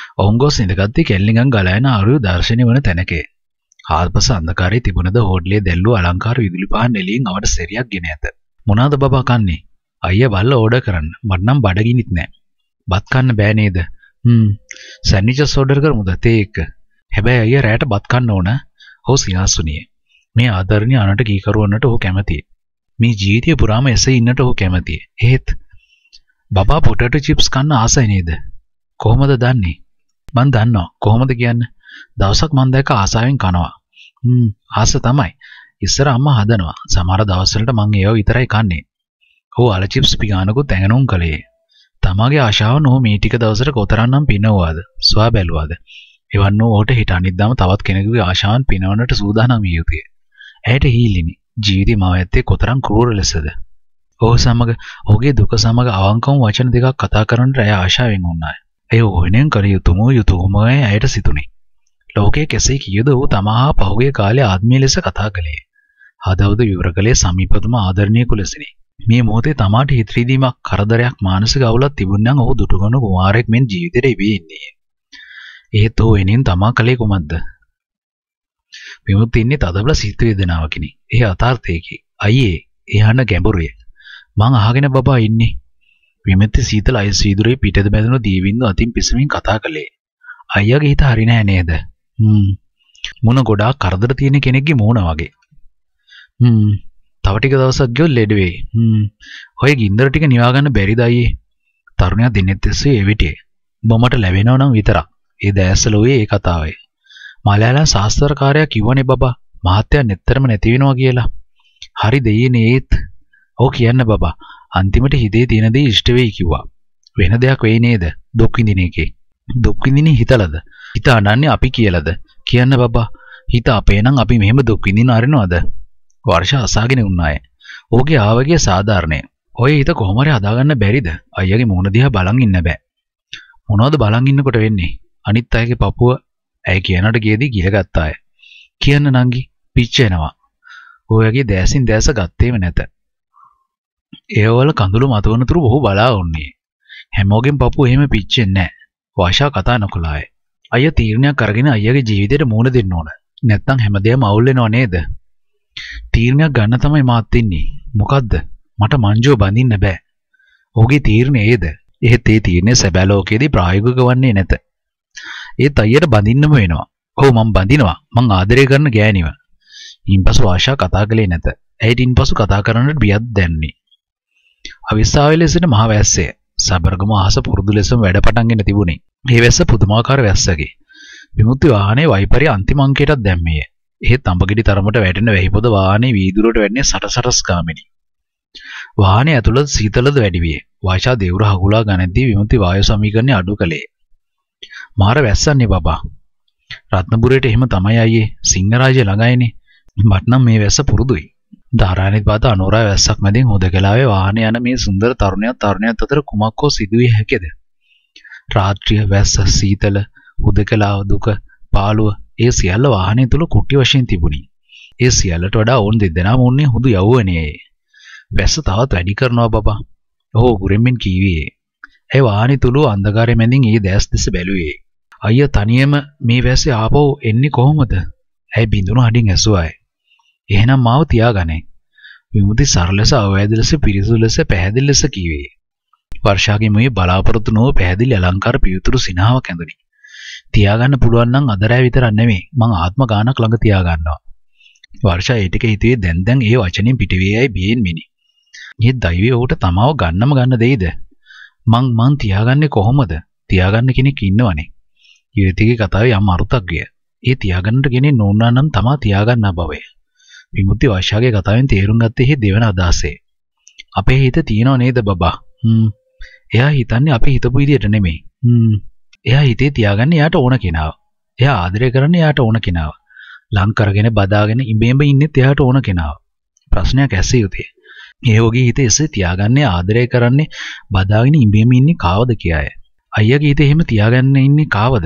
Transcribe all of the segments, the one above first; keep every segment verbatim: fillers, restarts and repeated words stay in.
ඔවුන් ගොස් ඉඳගත්තේ කෙල්ලිඟන් ගලයන අරු දර්ශනය වන තැනකේ. හාල්පස අන්ධකාරයේ තිබුණද හෝඩලේ දැල්ලු අලංකාර විදුලි පහන් එළියෙන් අවට සෙරියක් ගෙන ඇත. මොනවාද බබා කන්නේ? අයියා බල්ල ඕඩර් කරන්න. මට නම් බඩගිනිත් නෑ. බත් කන්න බෑ නේද? හ්ම්. සෑන්ඩ්විචස් ඕඩර් කරමුද තේ එක්ක? හැබැයි අයියා රැයට බත් කන්න ඕන. ඔව් සිනාසුනිය. මේ ආදරණීය අනට කීකරුවන්නට ඔහු කැමතියි. මේ ජීවිතය පුරාම එසේ ඉන්නට ඔහු කැමතියි. ඒත් බබා පොටේටෝ චිප්ස් කන්න ආසයි නේද? කොහොමද දන්නේ? මං දන්නවා. කොහොමද කියන්නේ? දවසක් මං දැක්ක ආසාවෙන් කනවා. හ්ම් ආස තමයි. ඉස්සර අම්මා හදනවා. සමහර දවස්වලට මං ඒව විතරයි කන්නේ. ඔව් අල චිප්ස් පිගානකුත් ඇඟනුම් කළේ. තමාගේ ආශාව නෝ මේ ටික දවසට කොතරම්නම් පිනවුවාද? ස්වා බැලුවාද? එවන් නෝ ඔහුට හිත අනිද්දාම තවත් කෙනෙකුගේ ආශාවන් පිනවන්නට සූදානම් විය යුතුය. ඇයට හීලිනි. ජීවිතේ මාව ඇත්තේ කොතරම් ක්‍රූර ලෙසද? ඔහු සමග ඔහුගේ දුක සමග අවංකවම වචන දෙකක් කතා කරන්නට ඇය ආශාවෙන් වුණාය. ඒ ඕනෙන් කළ යුතුම යුතුයමයි ඇයට සිතුනේ. ලෝකයේ කෙසේ කීයද ඔහු තමා පහුගිය කාලේ ආත්මීය ලෙස කතා කළේ. හදවත විවර කළේ සමීපතම ආදරණීය කුලසිනේ. මේ මොහොතේ තමාට හිත රිදීමක් කරදරයක් මානසික අවුලක් තිබුණනම් ඔහු දුටුගනු කුමාරයෙක් මෙන් ජීවිතේට ඉබේ ඉන්නේ. ඒත් ඔහු එනින් තමා කලේ කුමක්ද? විමුක්ති ඉන්නේ තදබල සිත් වේදනාවකිනි. ඒ අතාර්ථයකි. අයියේ එහාන ගැඹුරුය. මං අහගෙන බබා ඉන්නේ. විමුක්ති සීතල අයිස් වීදුරේ පිටද බැඳුණු දීවින්දු අතින් පිසමින් කතා කළේ. අයියාගේ හිත හරි නෑ නේද? හ්ම්. මොන ගොඩාක් කරදර තියෙන කෙනෙක්ගේ මූණ වගේ. හ්ම්. තව ටික දවසක් ගියොත් ලෙඩ වෙයි. හ්ම්. ඔය ගින්දර ටික නිවා ගන්න බැරිද අයියේ? තරුණයා දිනෙත් තිස්සේ එවිටේ. බොමට ලැබෙනව නම් විතරක්. ඒ දැස්සල ඔය ඒ කතාවයි. මලයාලම් ශාස්ත්‍රකාරයා කිව්වනේ බබා මහත්තයා netතරම නැති වෙනවා කියලා. හරි දෙයනේ ඒත්. ඔව් කියන්න බබා. අන්තිමට හිතේ තියෙන දේ ඉෂ්ට වෙයි කිව්වා. වෙන දෙයක් වෙයි නේද? දුක් විඳින එකේ. දුක් විඳින්නේ හිතලද? හිත අනන්නේ අපි කියලාද? කියන්න බබා. හිත අපේ නම් අපි මෙහෙම දුක් විඳින්න අරිනවද? වර්ෂ අසාගෙන උන්නාය. ඕගේ ආවගේ සාධාරණේ. ඔය හිත කොහොම හරි හදාගන්න බැරිද? අයියාගේ මූණ දිහා බලන් ඉන්න බෑ. මොනවද බලන් ඉන්නකොට වෙන්නේ? අනිත් අයගේ පපුව ඇයි කියනට ගියේදී ගිලගත්ත අය. කියන්න නංගි පිච්චෙනවා. ඔයගේ දැසින් දැස ගත්තේම නැත. ඒවල කඳුළු මතවනතුරු බොහෝ බලා වුණේ. හැමෝගෙන් පපුව එහෙම පිච්චෙන්නේ නැහැ. වාෂා කතා නොකළාය. අයියා තීරණයක් අරගෙන අයියාගේ ජීවිතේට මූණ දෙන්න ඕන. නැත්නම් හැමදේම අවුල් වෙනව නේද? තීරණයක් ගන්න තමයි මාත් ඉන්නේ. මොකද්ද? මට මංජුව බඳින්න බෑ. ඔහුගේ තීරණය ඒද? එහෙත් ඒ තීරණය සැබෑ ලෝකයේදී ප්‍රායෝගික වන්නේ නැත. ඒත් අයියට බඳින්නම වෙනවා. ඔව් මම බඳිනවා. මං ආදරය කරන ගෑණිව. ඊන්පසු ආශා කතා කළේ නැත. ඇයිට ඊන්පසු කතා කරන්නට බියක් දැනුනේ. අවිස්සාවේ ලෙසට මහ වැස්සේ සබරගම අහස පුරුදු ලෙසම වැඩ පටන්ගෙන තිබුණේ. මේ වැස්ස පුදුමාකාර වැස්සකි. විමුක්ති වාහනේ වයිපරි අන්තිම අංකයටත් දැම්මේය. එහෙත් අඹගෙඩි තරමට වැටෙන වැහිපොද වාහනේ වීදුරට වැටෙන්නේ සටසටස් ගාමිනි. වාහනේ ඇතුළත සීතලද වැඩි විය. වාෂා දේවුර හගුලා ගනද්දී විමුක්ති වායු සමීකරණය අඩු කළේ. මාර වැස්සන්නේ බබා. රත්නපුරේට එහෙම තමයි අයියේ. සිංහරාජය ළඟයිනේ. මට නම් මේ වැස්ස පුරුදුයි. ධාරානිත් පාත අනෝරා වැස්සක් මැදින් හොදකලාවේ වාහනේ යන මේ සුන්දර තරුණයා තරුණියත් අතර කුමක් හෝ සිදුවිය හැකිද? රාත්‍රිය වැස්ස සීතල හොදකලාව දුක පාළුව ඒ සියල්ල වාහනේ තුල කුටි වශයෙන් තිබුණි. ඒ සියල්ලට වඩා ඕන් දෙදෙනාම උන්නේ හුදු යවුවනේ. වැස්ස තවත් වැඩි කරනවා බබා. ඔහු ගුරෙන්මින් කීවේ. ඒ වාහනේ තුල අන්ධකාරය මැදින් ඒ දැස් දෙස බැලුවේ. අයියා තනියම මේ වැස්සේ ආපහු එන්නේ කොහොමද? ඇයි බින්දුණු හඩින් ඇසුවායි. එහෙනම් මාව තියාගන්නේ. විමුක්ති සරල ලෙස අවෑද ලෙස පිරිසුදු ලෙස පැහැදිලි ලෙස කීවේ. වර්ෂාගේ මුවේ බලාපොරොත්තු නොව පැහැදිලි අලංකාර පියුතුරු සිනහාවක් ඇඳුනි. තියාගන්න පුළුවන් නම් අදරෑ විතරක් නෙමෙයි මං ආත්ම ගානක් ළඟ තියාගන්නවා. වර්ෂා ඒ ටික හිතුවේ දැන් දැන් ඒ වචනින් පිටවේයයි බියෙන් මිනි. මේ දෛවය උට තමාව ගන්නම ගන්න දෙයිද? මං මං තියාගන්නේ කොහොමද? තියාගන්න කෙනෙක් ඉන්නවනේ. ඊවිතිගේ කතාවේ යම් අරුතක් ගිය. ඒ තියාගන්නට කෙනෙක් නොවුනා නම් තමා තියාගන්නා බවය. විමුක්ති වර්ෂාගේ කතාවෙන් තේරුම් ගත්තේ හේ දෙවන අදහසේ. අපේ හිත තියනව නේද බබා? හ්ම්. එයා හිතන්නේ අපි හිතපු විදියට නෙමෙයි. හ්ම්. එයා හිතේ තියාගන්නේ එයාට ඕන කෙනාව. එයා ආදරය කරන්නේ එයාට ඕන කෙනාව. ලං කරගෙන බදාගෙන ඉබේම ඉන්නෙත් එයාට ඕන කෙනාව. ප්‍රශ්නයක් ඇසිය යුතුය. ඒ වගේ හිතේ එසේ තියාගන්නේ ආදරය කරන්නේ බදාගෙන ඉබේම ඉන්නේ කාවද කියය. අයියාගේ හිතේ එහෙම තියාගන්න ඉන්නේ කාවද?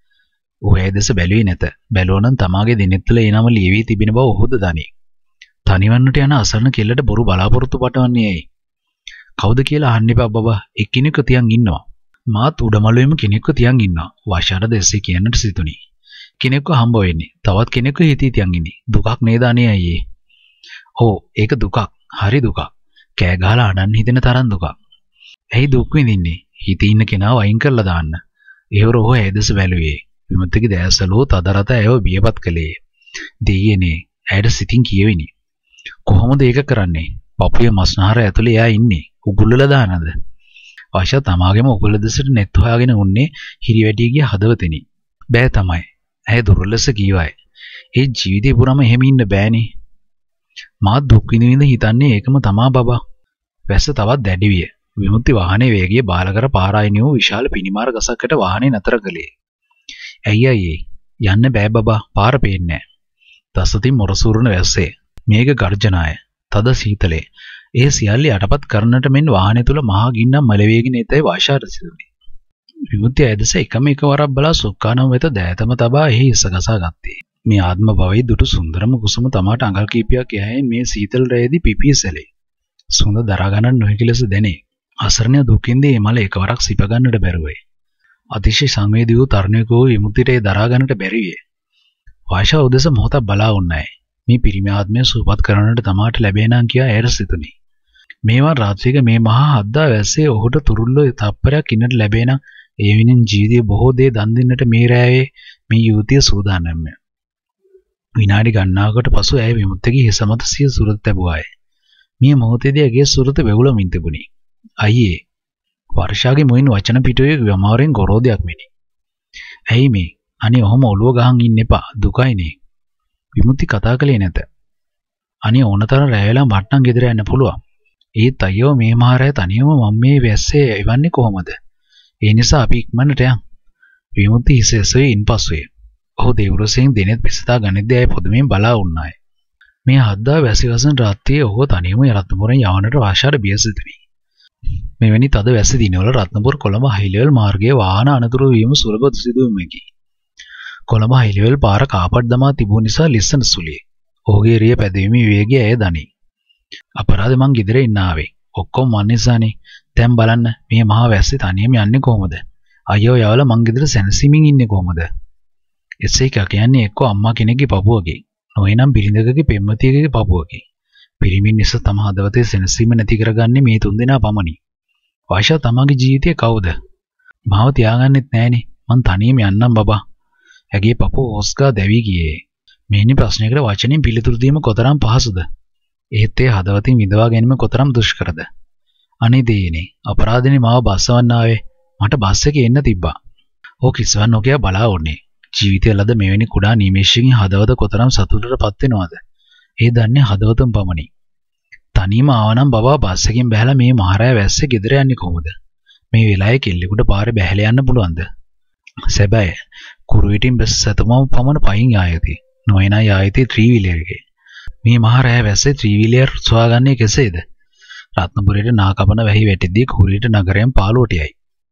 ඔය ඇදස බැලුවේ නැත. බැලුවනම් තමාගේ දිනෙත් තුළ ඒ නම ලියවි තිබෙන බව ඔහුද දනි. තනිවන්නට යන අසරණ කෙල්ලට බොරු බලාපොරොත්තු පටවන්නේ ඇයි? කවුද කියලා අහන්න එපා බබා. එක්කිනෙක තියන් ඉන්නවා. මාත් උඩමළුවේම කෙනෙක්ව තියන් ඉන්නවා. වාෂාරද එසේ කියන්නට සිතුනි. කෙනෙක්ව හම්බ වෙන්නේ. තවත් කෙනෙක්ව හිතී තියන් ඉන්නේ. දුකක් නේද අනේ අයියේ. ඔව් ඒක දුකක්. හරි දුකක්. කෑ ගහලා අඬන්න හිතෙන තරම් දුකක්. ඇයි දුක් විඳින්නේ? හිතේ ඉන්න කෙනාව අයින් කරලා දාන්න. ඒවර ඔහු ඇයදස බැලුවේ. විමුක්තිගේ දැසලෝ තදරත ඇයව බියපත් කළේ. දෙයියනේ ඇයට සිතින් කියවෙනි. කොහොමද ඒක කරන්නේ? පපුවේ මස්නහර ඇතුලේ එයා ඉන්නේ. උගුල්ලලා දානද? ආශා තමාගේම උගුල දෙසට net හොයාගෙන උන්නේ හිරිවැටිය ගිය හදවතෙනි. බෑ තමයි. ඇය දුර්ලස කීවයි. ඒ ජීවිතේ පුරාම එහෙම ඉන්න බෑනේ. මා දුක් විඳ විඳ හිතන්නේ ඒකම තමා බබා. වැස්ස තවත් දැඩි විය. විමුක්ති වාහනේ වේගය බාල කර පාරායිනිය වූ විශාල පිනිමාර ගසකට වාහනේ නතර කළේ. ඇයි අයියේ යන්න බෑ බබා පාර පේන්නේ නැහැ. දසතින් මොරසූරුන වැස්සේ මේක ගර්ජනාය. තද සීතලේ ඒ සියල්ල යටපත් කරන්නට මෙන් වාහනේ තුල මහා ගින්නක් මැලවේගෙන ඉතේ වාෂාර සිදුනේ. විමුක්තිය ඇදස එකම එකවරක් බලා සුක්කානම් වෙත දෑතම තබා එහි ඉසගසා ගත්තේ. මේ ආත්ම භවයේ දුටු සුන්දරම කුසුම තමාට අඟල් කීපයක් යැයි මේ සීතල රැයේදී පිපිසෙලේ. සුන්ද දරා ගන්නට නොහැකි ලෙස දැනේ. අසරණ දුකින්දී මේ මල එකවරක් සිප ගන්නට බැරුවයි. අතිශය සංවේදී වූ තරුණයෙකු වූ විමුක්තියට ඒ දරා ගන්නට බැරි විය. වාෂා උදෙස මොහොතක් බලා වුණායි. මේ පිරිමි ආත්මය සූපත් කරන්නට තමාට ලැබේනම් කියා ඇයට සිතුනි. මේවා රාත්‍රියක මේ මහා හද්දා වැස්සේ ඔහුට තුරුල්ල තප්පරයක් ඉන්නට ලැබේනම් ඒ වෙනින් ජීවිතයේ බොහෝ දේ දන් දෙන්නට මේ රැයේ මේ යුවතිය සූදානම්ය. විනාඩි ගණනාවකට පසු ඇය විමුක්තිගේ හිස මත සිය සුරත තැබුවාය. මේ මොහොතේදී ඇගේ සුරත වෙවුලමින් තිබුණි. අයියේ වර්ෂාගේ මුවින් වචන පිටුවේ වමාරෙන් ගොරෝදයක් මෙනි. ඇයි මේ? අනේ ඔහොම ඔළුව ගහන් ඉන්න එපා. දුකයිනේ. විමුක්ති කතා කළේ නැත. අනේ ඕනතරම් රැ වෙලා මට නම් ගෙදර යන්න පුළුවන්. ඒත් අයියෝ මේ මහරය තනියම මම මේ වැස්සේ එවන්නේ කොහොමද? ඒ නිසා අපි ඉක්මනට යන්. විමුක්ති හිසෙසේ ඉන්පසුවේ. ඔහු දේවරසෙන් දිනෙත් පිසතා ගනිද්දී අය පොදුමෙන් බලා වුණාය. මේ හද්දා වැසිවසන රාත්‍රියේ ඔහු තනියම රත්නපුරෙන් යවන්නට වාෂාර බියසිතුනි. මෙවැනි තද වැසි දිනවල රත්නපුර කොළඹ හයිලෙවල් මාර්ගයේ වාහන අනතුරු වීම සුලභ සිදුවීමකි. කොළඹ හයිලෙවල් පාර කාපට් දමා තිබුණ නිසා ලිස්සන සුලිය. ඔහුගේ රිය පැදීමේ වේගය ඇය දනි. අපරාධ මං ගෙදර ඉන්න ආවේ. ඔක්කොම මන් නිසානේ. දැන් බලන්න මේ මහා වැස්සේ තනියම යන්නේ කොහොමද? අයියෝ යවලා මං ගෙදර සැනසීමෙන් ඉන්නේ කොහොමද? එසේ කියන්නේ එක්ක අම්මා කෙනෙක්ගේ පපුවගේ. නොවේනම් බිරිඳකගේ පෙම්වතියකගේ පපුවගේ. පිරිමින් නිසා තම හදවතේ සැනසීම නැති කරගන්නේ මේ තුන්දෙනා පමණි. වාෂා තමගේ ජීවිතේ කවුද? මාව තියාගන්නෙත් නෑනේ. මං තනියම යන්නම් බබා. ඇගේ පපුව ඕස්කා දැවි ගියේ. මේනි ප්‍රශ්නයකට වචනෙන් පිළිතුරු දීම කොතරම් පහසුද? ඒත් ඒ හදවතින් විඳවා ගැනීම කොතරම් දුෂ්කරද? අනේ දෙයනේ අපරාධනේ මාව බස්සවන්න ආවේ. මට බස් එකේ එන්න තිබ්බා. ඕක කිසිවක් නොකිය බලා ඕනේ. ජීවිතය ලද මෙවැනි කුඩා නිමේෂකින් හදවත කොතරම් සතුටටපත් වෙනවද? ඒ දන්නේ හදවතම පමණි. තනියම ආවනම් බබා බස් එකෙන් බැහැලා මේ මහරය වැස්සේ ගෙදර යන්නේ කොහොමද? මේ වෙලාවේ කෙල්ලෙකුට පාරේ බැහැලා යන්න පුළුවන්ද? සැබෑ කුරුවිටින් බස් සතමම පමණ පයින් ආයති. නොයනා ආයති ත්‍රිවිලර් එකේ. මේ මහරය වැස්සේ ත්‍රිවිලර් සොයාගන්නේ කෙසේද? රත්නපුරේට නාකපන වැහි වැටෙද්දී කුරුවිට නගරයෙන් පාළුවට යයි.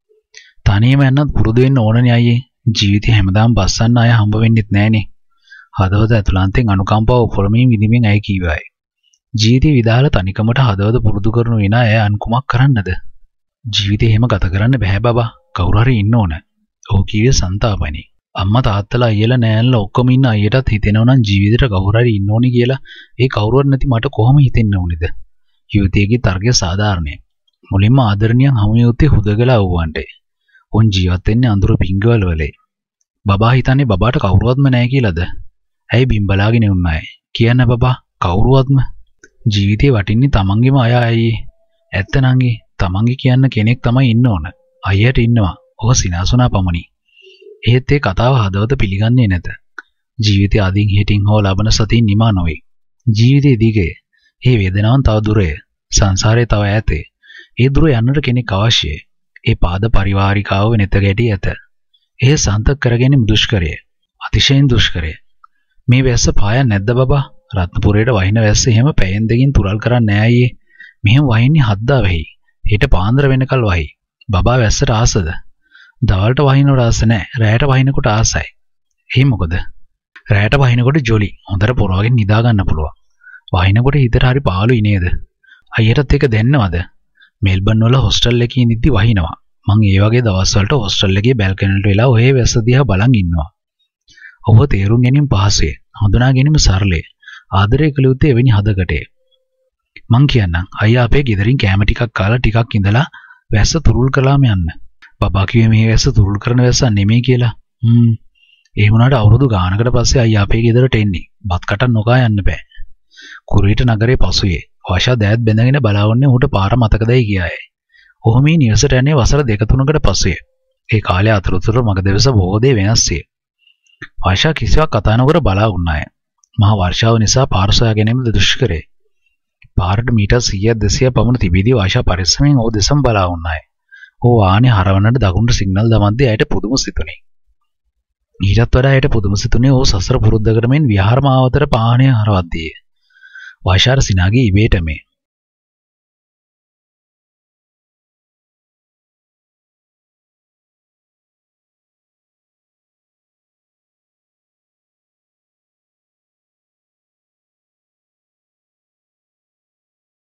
තනියම යන්නත් පුරුදු වෙන්න ඕනනේ අයියේ. ජීවිතේ හැමදාම බස්සන්න අය හම්බ වෙන්නෙත් නෑනේ. හදවත ඇතුළන්තෙන් අනුකම්පාව උපරමින් විඳින්මින් අය කීවායි. ජීවිතේ විදාල තනිකමට හදවත පුරුදු කරනු විනා අය අන් කුමක් කරන්නද? ජීවිතේ එහෙම ගත කරන්න බෑ බබා. කවුරු හරි ඉන්න ඕන. ඔහු කිව්වේ සන්තාපනි. අම්මා තාත්තලා අයියලා නෑන්ලා ඔක්කොම ඉන්න අයියටත් හිතෙනව නම් ජීවිතේට කවුරු හරි ඉන්න ඕනේ කියලා. ඒ කවුරුවත් නැති මට කොහොම හිතෙන්න ඕනේද? යුවතියගේ තර්කය සාධාරණයි. මුලින්ම ආදරණීයන් හමු යුත්තේ හුදගලා වුවන්ට. උන් ජීවත් වෙන්නේ අඳුර පිංගවල වලේ. බබා හිතන්නේ බබාට කවුරුවත්ම නැහැ කියලාද? ඇයි බිම්බලාගෙන උන්නාය? කියන්න බබා කවුරුවත්ම ජීවිතේ වටින්නේ තමන්ගේම අය අයියේ. ඇත්ත නංගි තමන්ගේ කියන්න කෙනෙක් තමයි ඉන්න ඕන. අයියට ඉන්නවා. ඔක සිනාසුනා පමණි. එහෙත් ඒ කතාව හදවත පිළිගන්නේ නැත. ජීවිතය අදින් හිටින් හෝ ලබන සතියින් නිමා නොවේ. ජීවිතයේ දිගේ ඒ වේදනාවන් තව දුරේ. සංසාරේ තව ඈතේ. ඒ දුර යන්නට කෙනෙක් අවශ්‍යයි. ඒ පාද පරිවාරිකාව වෙනත ගැටි ඇත. ඒ සන්තක කරගැනීම දුෂ්කරය. අතිශයින් දුෂ්කරය. මේ වැස්ස පායන්නේ නැද්ද බබා? රත්නපුරේට වහින වැස්ස එහෙම පැයෙන් දෙකින් තුරල් කරන්නේ නෑ අයියේ. මෙහෙම වහින්නේ හද්දා වෙයි. හෙට පාන්දර වෙනකල් වහි. බබා වැස්සට ආසද? දවල්ට වහිනවට ආස නෑ. රැයට වහිනකොට ආසයි. ඒ මොකද? රැයට වහිනකොට ජොලි. හොඳට පොරවගෙන නිදා ගන්න පුළුවන්. වහිනකොට හිතට හරි පාළුයි නේද? අයියටත් ඒක දැන්නවද? මෙල්බන් වල හොස්ටල් එකේ ඉඳිද්දි වහිනවා. මං ඒ වගේ දවස්වලට හොස්ටල් එකේ බැල්කනියට වෙලා ඔය වැස්ස දිහා බලන් ඉන්නවා. ඔබ තේරුම් ගැනීම පහසුයි. හඳුනා ගැනීම සරලයි. ආදරය කළ යුත්තේ එවැනි හදකටේ. මං කියන්නම් අයියා අපේ ගෙදරින් කෑම ටිකක් කාලා ටිකක් ඉඳලා වැස්ස තුරුල් කළාම යන්න. බබා කිව්වේ මේ වැස්ස තුරුල් කරන වැස්සක් නෙමෙයි කියලා. හ්ම්. ඒ වුණාට අවුරුදු ගානකට පස්සේ අයියා අපේ ගෙදරට එන්නේ. බත් කටක් නොකා යන්න බෑ. කුරුවිට නගරේ පසුවේ වාෂා දෑත් බැඳගෙන බලාවන්නේ ඌට පාර මතකදයි කියායේ. ඔහු මේ නිවසට යන්නේ වසර දෙක තුනකට පස්සේ. ඒ කාලේ අතරතුර මග දෙවස බොහෝ දේ වෙනස් වේ. වාෂා කිසිවක් කතා නොකර බලා වුණාය. මහා වර්ෂාව නිසා පාර සොයා ගැනීම දුෂ්කරයි. පාරට මීටර් සීයක් දෙසීයක් පමණ තිබීදී වාෂා පරිස්සමෙන් ඕ දෙසම බලා වුණාය. ඕ වාහනේ හරවන්නට දකුණට සිග්නල් දමද්දී ඇයට පුදුම සිතුනේ. ඊටත් වඩා ඇයට පුදුම සිතුනේ ඕ සසර පුරුද්දකට මෙන් විහාර මාවතට පාහනය හරවද්දී. වාෂාර සිනාගේ ඉබේට මේ